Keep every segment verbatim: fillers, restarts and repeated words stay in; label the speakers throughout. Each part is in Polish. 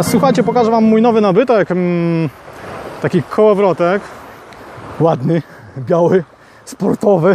Speaker 1: Słuchajcie, pokażę wam mój nowy nabytek. Taki kołowrotek. Ładny, biały, sportowy.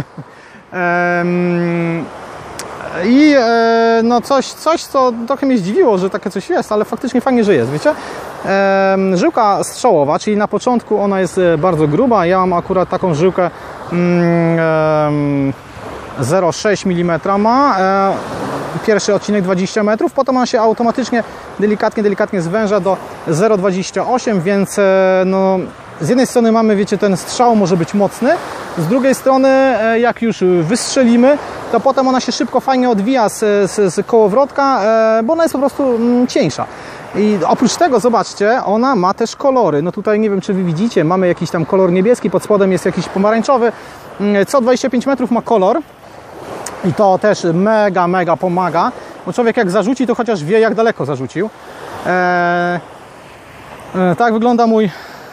Speaker 1: I no coś, coś, co trochę mnie zdziwiło, że takie coś jest, ale faktycznie fajnie, że jest, wiecie? Żyłka strzałowa, czyli na początku ona jest bardzo gruba. Ja mam akurat taką żyłkę zero przecinek sześć milimetra ma. Pierwszy odcinek dwadzieścia metrów, potem ona się automatycznie delikatnie, delikatnie zwęża do zero przecinek dwadzieścia osiem, więc no, z jednej strony mamy, wiecie, ten strzał może być mocny, z drugiej strony jak już wystrzelimy, to potem ona się szybko, fajnie odwija z, z, z kołowrotka, bo ona jest po prostu cieńsza. I oprócz tego, zobaczcie, ona ma też kolory. No tutaj nie wiem, czy wy widzicie, mamy jakiś tam kolor niebieski, pod spodem jest jakiś pomarańczowy. Co dwadzieścia pięć metrów ma kolor. I to też mega, mega pomaga, bo człowiek jak zarzuci, to chociaż wie, jak daleko zarzucił. Eee, e, tak wygląda mój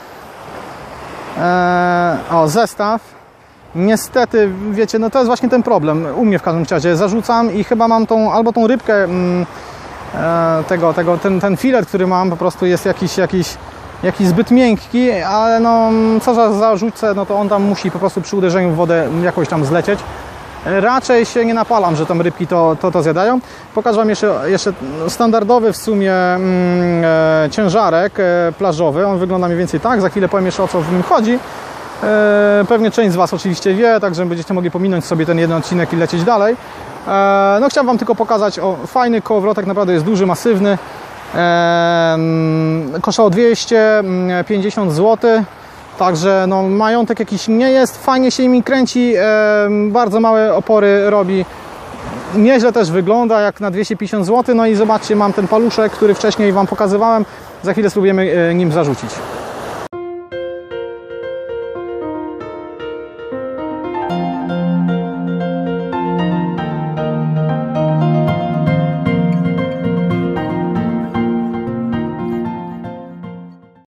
Speaker 1: e, o, zestaw. Niestety, wiecie, no to jest właśnie ten problem. U mnie w każdym razie zarzucam i chyba mam tą, albo tą rybkę mm, e, tego, tego, ten, ten filet, który mam, po prostu jest jakiś, jakiś, jakiś zbyt miękki, ale no co za zarzucę, no to on tam musi po prostu przy uderzeniu w wodę jakoś tam zlecieć. Raczej się nie napalam, że tam rybki to, to, to zjadają. Pokażę wam jeszcze, jeszcze standardowy w sumie mm, e, ciężarek e, plażowy. On wygląda mniej więcej tak. Za chwilę powiem jeszcze, o co w nim chodzi. E, pewnie część z was oczywiście wie, także będziecie mogli pominąć sobie ten jeden odcinek i lecieć dalej. E, no chciałem wam tylko pokazać, o, fajny kołowrotek, naprawdę jest duży, masywny. E, kosztował dwieście pięćdziesiąt złotych. Także no, majątek jakiś nie jest, fajnie się nimi kręci, e, bardzo małe opory robi, nieźle też wygląda jak na dwieście pięćdziesiąt złotych. No i zobaczcie, mam ten paluszek, który wcześniej wam pokazywałem, za chwilę spróbujemy e, nim zarzucić.